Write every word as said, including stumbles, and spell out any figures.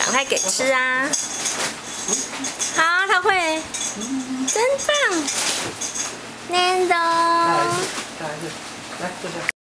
快给吃啊！好，他会，真棒 ，Nando。 再来一次，再来一次，来坐下。